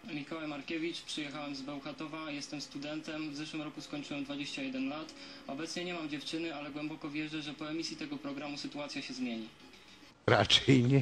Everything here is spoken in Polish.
Mikołaj Markiewicz, przyjechałem z Bełchatowa, jestem studentem, w zeszłym roku skończyłem 21 lat. Obecnie nie mam dziewczyny, ale głęboko wierzę, że po emisji tego programu sytuacja się zmieni. Raczej nie.